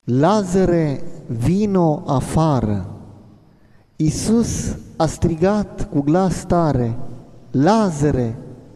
Lazare, vino afară! Iisus a strigat cu glas tare: Lazare,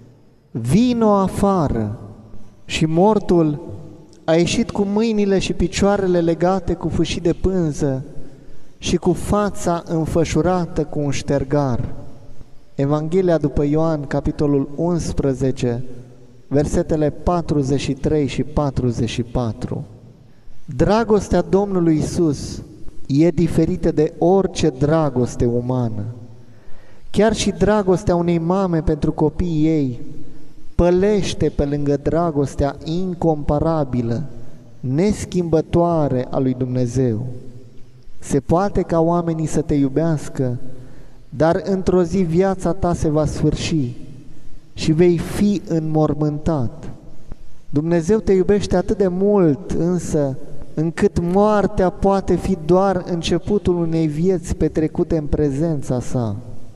vino afară! Și mortul a ieșit cu mâinile și picioarele legate cu fâșii de pânză și cu fața înfășurată cu un ștergar. Evanghelia după Ioan, capitolul 11, versetele 43 și 44. Dragostea Domnului Iisus e diferită de orice dragoste umană. Chiar și dragostea unei mame pentru copiii ei pălește pe lângă dragostea incomparabilă, neschimbătoare a lui Dumnezeu. Se poate ca oamenii să te iubească, dar într-o zi viața ta se va sfârși și vei fi înmormântat. Dumnezeu te iubește atât de mult însă, încât moartea poate fi doar începutul unei vieți petrecute în prezența sa.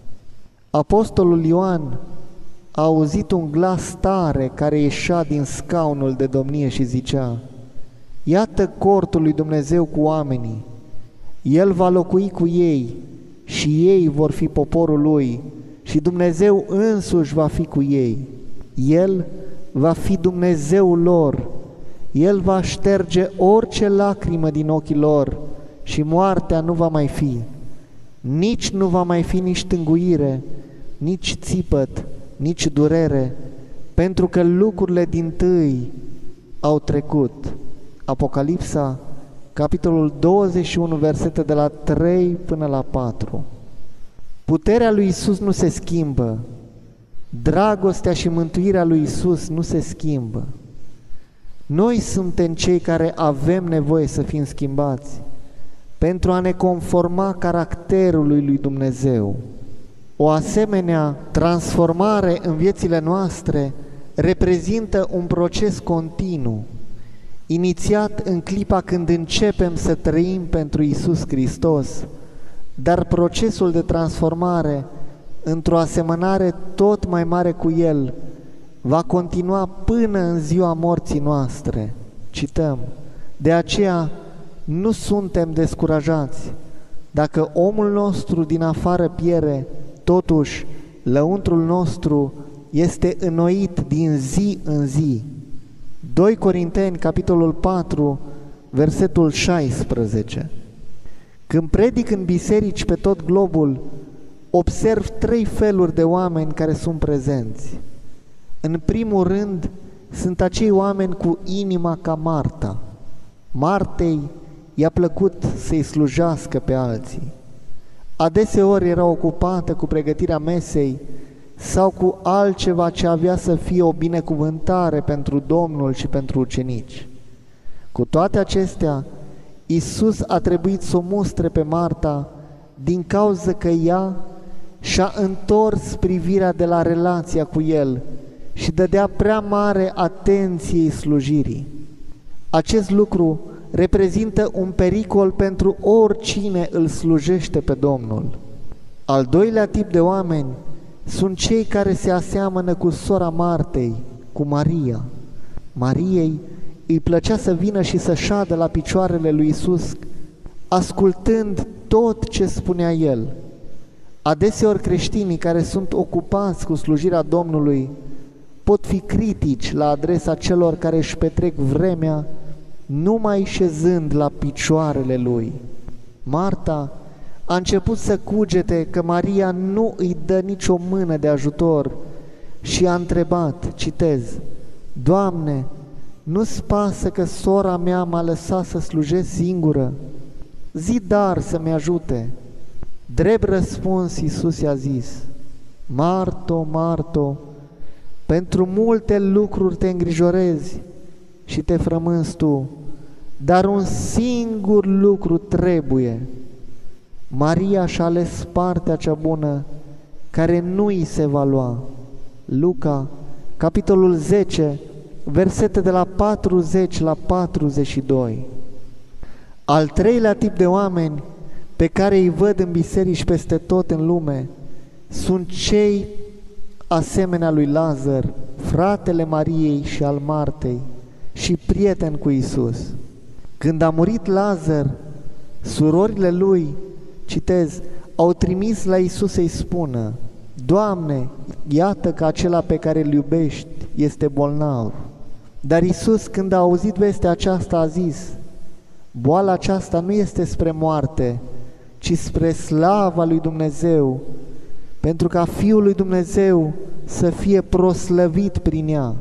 Apostolul Ioan a auzit un glas tare care ieșea din scaunul de domnie și zicea: Iată cortul lui Dumnezeu cu oamenii, El va locui cu ei și ei vor fi poporul Lui și Dumnezeu însuși va fi cu ei. El va fi Dumnezeul lor, El va șterge orice lacrimă din ochii lor și moartea nu va mai fi. Nici nu va mai fi nici tânguire, nici țipăt, nici durere, pentru că lucrurile dintâi au trecut. Apocalipsa, capitolul 21, versete de la 3 până la 4. Puterea lui Iisus nu se schimbă, dragostea și mântuirea lui Iisus nu se schimbă. Noi suntem cei care avem nevoie să fim schimbați pentru a ne conforma caracterului lui Dumnezeu. O asemenea transformare în viețile noastre reprezintă un proces continuu, inițiat în clipa când începem să trăim pentru Iisus Hristos, dar procesul de transformare într-o asemănare tot mai mare cu El va continua până în ziua morții noastre. Cităm: De aceea nu suntem descurajați. Dacă omul nostru din afară piere, totuși lăuntrul nostru este înnoit din zi în zi. 2 Corinteni, capitolul 4, versetul 16. Când predic în biserici pe tot globul, observ 3 feluri de oameni care sunt prezenți. În primul rând, sunt acei oameni cu inima ca Marta. Martei i-a plăcut să-i slujească pe alții. Adeseori era ocupată cu pregătirea mesei sau cu altceva ce avea să fie o binecuvântare pentru Domnul și pentru ucenici. Cu toate acestea, Iisus a trebuit să o mustre pe Marta din cauza că ea și-a întors privirea de la relația cu El și dădea prea mare atenției slujirii. Acest lucru reprezintă un pericol pentru oricine îl slujește pe Domnul. Al doilea tip de oameni sunt cei care se aseamănă cu sora Martei, cu Maria. Mariei îi plăcea să vină și să șadă la picioarele lui Iisus, ascultând tot ce spunea El. Adeseori creștinii care sunt ocupați cu slujirea Domnului pot fi critici la adresa celor care își petrec vremea numai șezând la picioarele Lui. Marta a început să cugete că Maria nu îi dă nicio mână de ajutor și a întrebat, citez: Doamne, nu-ți pasă că sora mea m-a lăsat să slujesc singură? Zi dar să-mi ajute. Drept răspuns, Iisus i-a zis: Marto, Marto, pentru multe lucruri te îngrijorezi și te frămânzi tu, dar un singur lucru trebuie. Maria și-a ales partea cea bună, care nu îi se va lua. Luca, capitolul 10, versete de la 40 la 42. Al treilea tip de oameni pe care îi văd în biserici peste tot în lume sunt cei asemenea lui Lazar, fratele Mariei și al Martei și prieten cu Iisus. Când a murit Lazar, surorile lui, citez, au trimis la Iisus să-i spună: Doamne, iată că acela pe care îl iubești este bolnav. Dar Iisus, când a auzit vestea aceasta, a zis: boala aceasta nu este spre moarte, ci spre slava lui Dumnezeu, pentru ca Fiul lui Dumnezeu să fie proslăvit prin ea.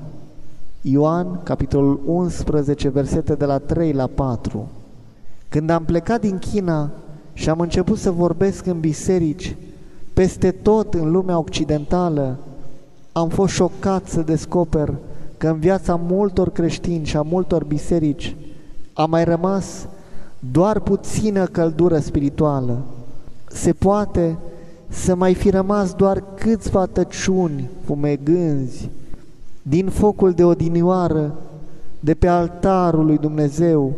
Ioan, capitolul 11, versete de la 3 la 4. Când am plecat din China și am început să vorbesc în biserici, peste tot în lumea occidentală, am fost șocat să descoper că în viața multor creștini și a multor biserici a mai rămas doar puțină căldură spirituală. Se poate să mai fi rămas doar câțiva tăciuni fumegânzi din focul de odinioară de pe altarul lui Dumnezeu,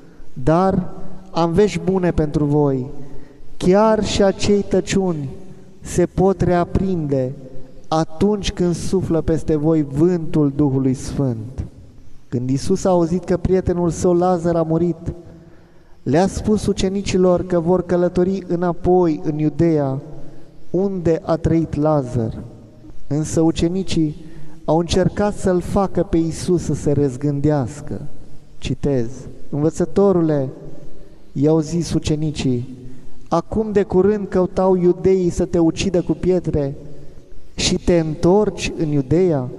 dar am vești bune pentru voi. Chiar și acei tăciuni se pot reaprinde atunci când suflă peste voi vântul Duhului Sfânt. Când Iisus a auzit că prietenul său Lazar a murit, le-a spus ucenicilor că vor călători înapoi în Iudeea, unde a trăit Lazar. Însă ucenicii au încercat să-l facă pe Iisus să se răzgândească. Citez: Învățătorule, i-au zis ucenicii, acum de curând căutau iudeii să te ucidă cu pietre și te întorci în Iudeea?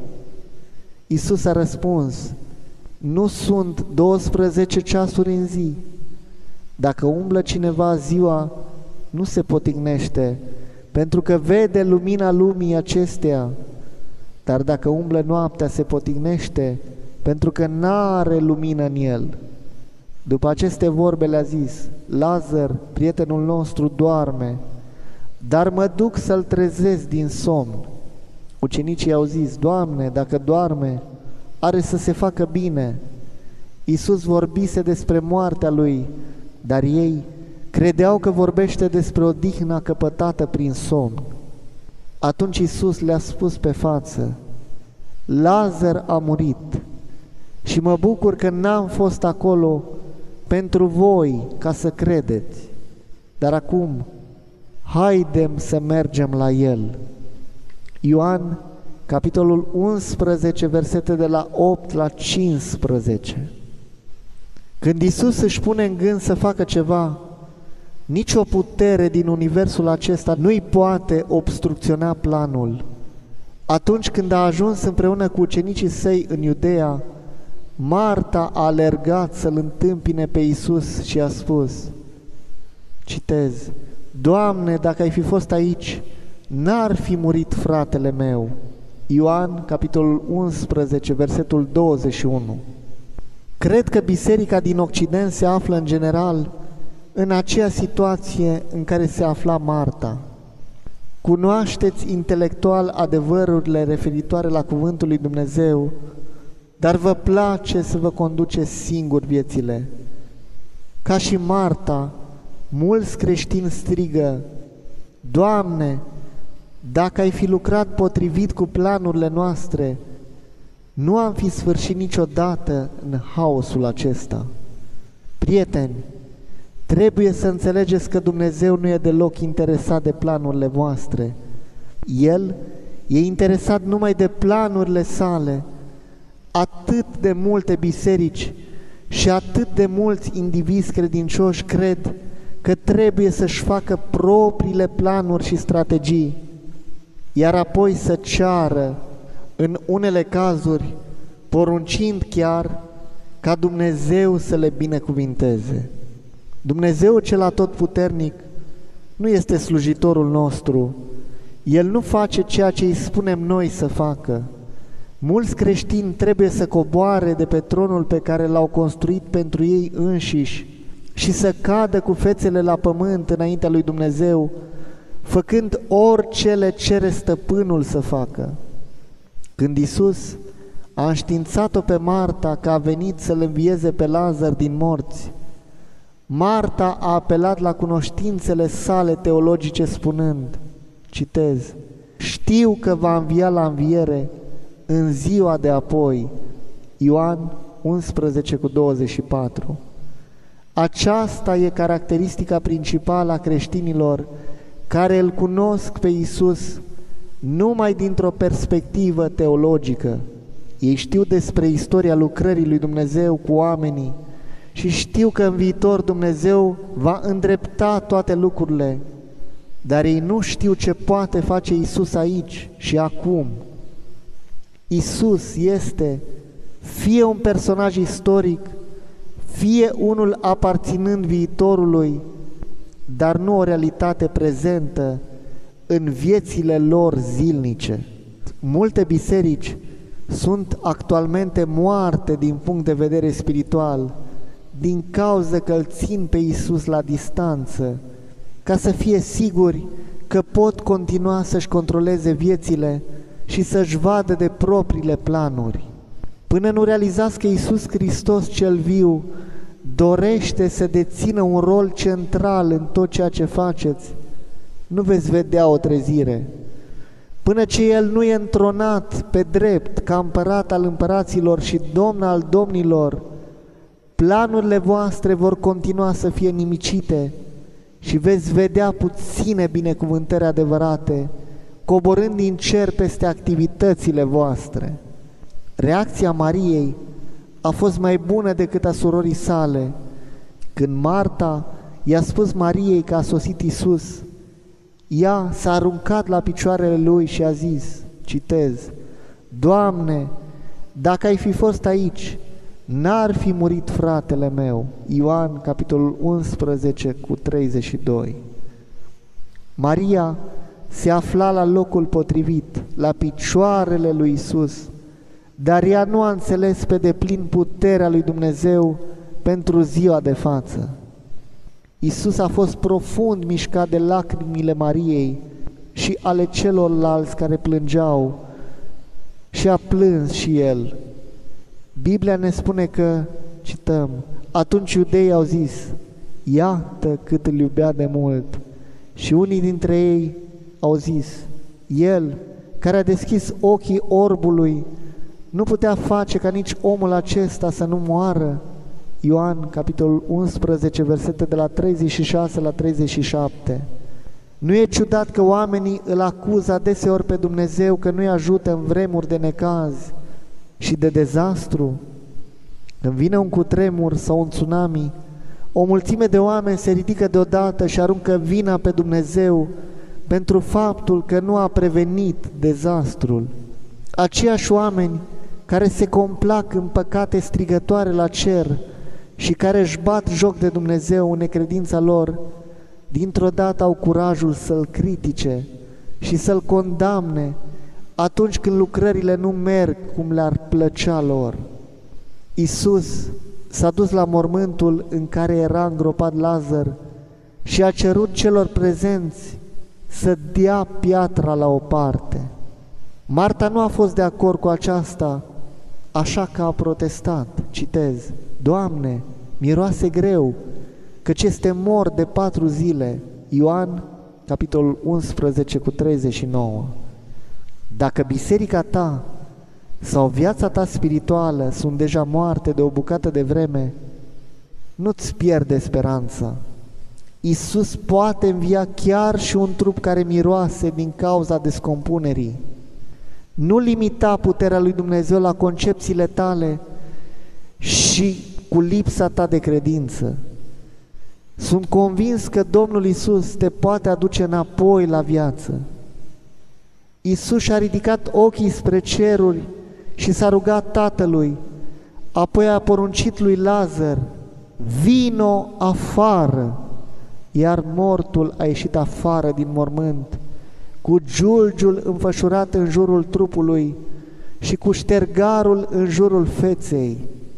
Iisus a răspuns: nu sunt 12 ceasuri în zi. Dacă umblă cineva ziua, nu se potignește, pentru că vede lumina lumii acesteia, dar dacă umblă noaptea, se potignește, pentru că n-are lumină în el. După aceste vorbe le-a zis: Lazar, prietenul nostru, doarme, dar mă duc să-l trezesc din somn. Ucenicii au zis: Doamne, dacă doarme, are să se facă bine. Iisus vorbise despre moartea lui, dar ei credeau că vorbește despre odihna căpătată prin somn. Atunci Iisus le-a spus pe față: Lazar a murit și mă bucur că n-am fost acolo pentru voi ca să credeți, dar acum haidem să mergem la el. Ioan, capitolul 11, versete de la 8 la 15. Când Iisus își pune în gând să facă ceva, nicio putere din universul acesta nu-i poate obstrucționa planul. Atunci când a ajuns împreună cu ucenicii săi în Iudeea, Marta a alergat să-L întâmpine pe Iisus și a spus, citez, Doamne, dacă ai fi fost aici, n-ar fi murit fratele meu. Ioan, capitolul 11, versetul 21. Cred că biserica din Occident se află în general în aceea situație în care se afla Marta. Cunoașteți intelectual adevărurile referitoare la Cuvântul lui Dumnezeu, dar vă place să vă conduceți singuri viețile. Ca și Marta, mulți creștini strigă, Doamne, dacă ai fi lucrat potrivit cu planurile noastre, nu am fi sfârșit niciodată în haosul acesta. Prieteni, trebuie să înțelegeți că Dumnezeu nu e deloc interesat de planurile voastre. El e interesat numai de planurile sale. Atât de multe biserici și atât de mulți indivizi credincioși cred că trebuie să-și facă propriile planuri și strategii, iar apoi să ceară, în unele cazuri, poruncind chiar ca Dumnezeu să le binecuvinteze. Dumnezeu cel atotputernic nu este slujitorul nostru. El nu face ceea ce îi spunem noi să facă. Mulți creștini trebuie să coboare de pe tronul pe care l-au construit pentru ei înșiși și să cadă cu fețele la pământ înaintea lui Dumnezeu, făcând orice le cere stăpânul să facă. Când Iisus a înștiințat-o pe Marta că a venit să-l învieze pe Lazar din morți, Marta a apelat la cunoștințele sale teologice spunând, citez, știu că va învia la înviere în ziua de apoi. Ioan 11:24. Aceasta e caracteristica principală a creștinilor care îl cunosc pe Iisus numai dintr-o perspectivă teologică. Ei știu despre istoria lucrării lui Dumnezeu cu oamenii și știu că în viitor Dumnezeu va îndrepta toate lucrurile, dar ei nu știu ce poate face Iisus aici și acum. Iisus este fie un personaj istoric, fie unul aparținând viitorului, dar nu o realitate prezentă în viețile lor zilnice. Multe biserici sunt actualmente moarte din punct de vedere spiritual, din cauza că îl țin pe Iisus la distanță, ca să fie siguri că pot continua să-și controleze viețile și să-și vadă de propriile planuri. Până nu realizați că Iisus Hristos cel viu dorește să dețină un rol central în tot ceea ce faceți, nu veți vedea o trezire. Până ce El nu e întronat pe drept ca împărat al împăraților și domn al domnilor, planurile voastre vor continua să fie nimicite și veți vedea puține binecuvântări adevărate coborând din cer peste activitățile voastre. Reacția Mariei a fost mai bună decât a surorii sale. Când Marta i-a spus Mariei că a sosit Iisus, ea s-a aruncat la picioarele lui și a zis, citez, Doamne, dacă ai fi fost aici, n-ar fi murit fratele meu. Ioan, capitolul 11, cu 32. Maria se afla la locul potrivit, la picioarele lui Iisus, dar ea nu a înțeles pe deplin puterea lui Dumnezeu pentru ziua de față. Iisus a fost profund mișcat de lacrimile Mariei și ale celorlalți care plângeau și a plâns și El. Biblia ne spune că, cităm, atunci iudeii au zis, iată cât îl iubea de mult, și unii dintre ei au zis, El, care a deschis ochii orbului, nu putea face ca nici omul acesta să nu moară? Ioan, capitolul 11, versete de la 36 la 37. Nu e ciudat că oamenii îl acuză adeseori pe Dumnezeu că nu-i ajută în vremuri de necaz și de dezastru? Când vine un cutremur sau un tsunami, o mulțime de oameni se ridică deodată și aruncă vina pe Dumnezeu pentru faptul că nu a prevenit dezastrul. Aceiași oameni care se complac în păcate strigătoare la cer și care își bat joc de Dumnezeu în necredința lor, dintr-o dată au curajul să-L critique și să-L condamne atunci când lucrările nu merg cum le-ar plăcea lor. Iisus s-a dus la mormântul în care era îngropat Lazar și a cerut celor prezenți să dea piatra la o parte. Marta nu a fost de acord cu aceasta, așa că a protestat, citez, Doamne, miroase greu, căci este mort de 4 zile. Ioan, capitolul 11, cu 39. Dacă biserica ta sau viața ta spirituală sunt deja moarte de o bucată de vreme, nu-ți pierde speranța. Iisus poate învia chiar și un trup care miroase din cauza descompunerii. Nu limita puterea lui Dumnezeu la concepțiile tale și cu lipsa ta de credință. Sunt convins că Domnul Iisus te poate aduce înapoi la viață. Iisus și-a ridicat ochii spre ceruri și s-a rugat Tatălui, apoi a poruncit lui Lazar, vino afară, iar mortul a ieșit afară din mormânt, cu giulgiul înfășurat în jurul trupului și cu ștergarul în jurul feței.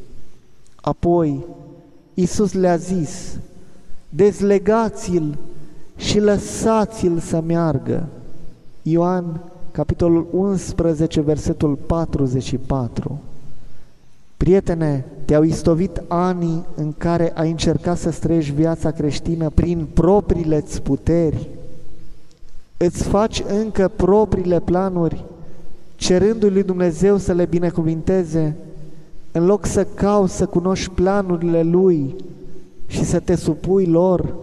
Apoi Iisus le-a zis, dezlegați-l și lăsați-l să meargă. Ioan, capitolul 11, versetul 44. Prietene, te-au istovit anii în care ai încercat să trăiești viața creștină prin propriile-ți puteri? Îți faci încă propriile planuri, cerându-i lui Dumnezeu să le binecuvinteze, în loc să cauți să cunoști planurile Lui și să te supui lor,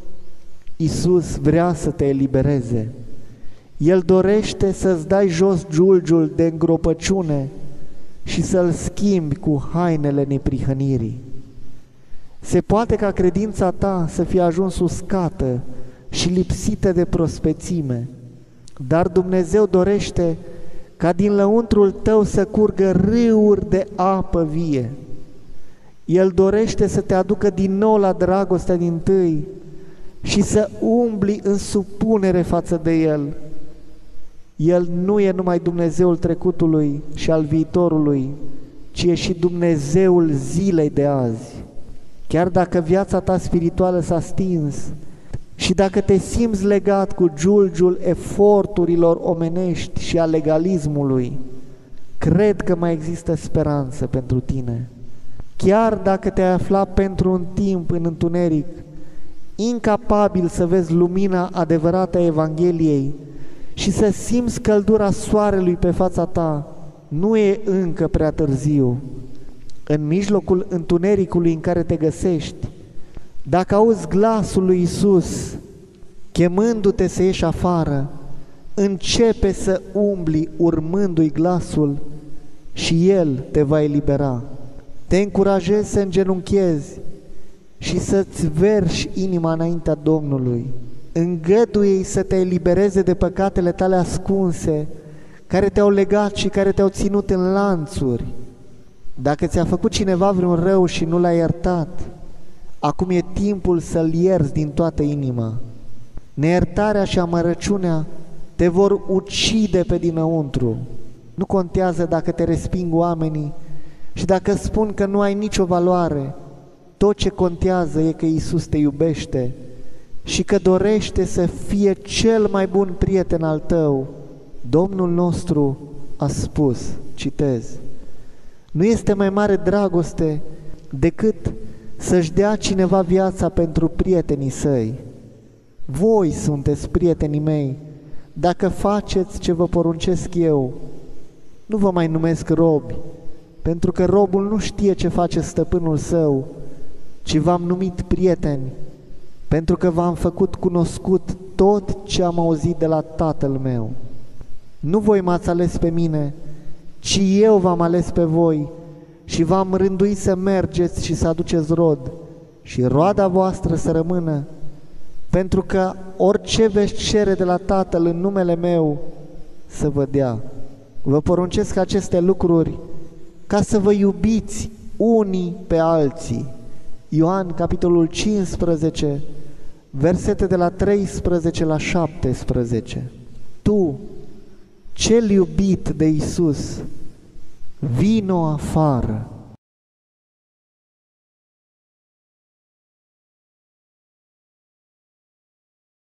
Iisus vrea să te elibereze. El dorește să-ți dai jos giulgiul de îngropăciune și să-l schimbi cu hainele neprihănirii. Se poate ca credința ta să fie ajuns uscată și lipsită de prospețime, dar Dumnezeu dorește ca din lăuntrul tău să curgă râuri de apă vie. El dorește să te aducă din nou la dragostea dintâi și să umbli în supunere față de El. El nu e numai Dumnezeul trecutului și al viitorului, ci e și Dumnezeul zilei de azi. Chiar dacă viața ta spirituală s-a stins și dacă te simți legat cu giulgiul eforturilor omenești și a legalismului, cred că mai există speranță pentru tine. Chiar dacă te-ai aflat pentru un timp în întuneric, incapabil să vezi lumina adevărată a Evangheliei și să simți căldura soarelui pe fața ta, nu e încă prea târziu. În mijlocul întunericului în care te găsești, dacă auzi glasul lui Iisus chemându-te să ieși afară, începe să umbli urmându-i glasul și El te va elibera. Te încurajez să îngenunchezi și să-ți verși inima înaintea Domnului. Îngăduie-i să te elibereze de păcatele tale ascunse, care te-au legat și care te-au ținut în lanțuri. Dacă ți-a făcut cineva vreun rău și nu l-ai iertat, acum e timpul să-l ierți din toată inima. Neiertarea și amărăciunea te vor ucide pe dinăuntru. Nu contează dacă te resping oamenii și dacă spun că nu ai nicio valoare. Tot ce contează e că Iisus te iubește și că dorește să fie cel mai bun prieten al tău. Domnul nostru a spus, citez, nu este mai mare dragoste decât să-și dea cineva viața pentru prietenii săi. Voi sunteți prietenii mei dacă faceți ce vă poruncesc eu. Nu vă mai numesc robi, pentru că robul nu știe ce face stăpânul său, ci v-am numit prieteni, pentru că v-am făcut cunoscut tot ce am auzit de la Tatăl meu. Nu voi m-ați ales pe mine, ci eu v-am ales pe voi și v-am rânduit să mergeți și să aduceți rod și roada voastră să rămână, pentru că orice veți cere de la Tatăl în numele meu să vă dea. Vă poruncesc aceste lucruri ca să vă iubiți unii pe alții. Ioan, capitolul 15, versete de la 13 la 17. Tu, cel iubit de Iisus, vino afară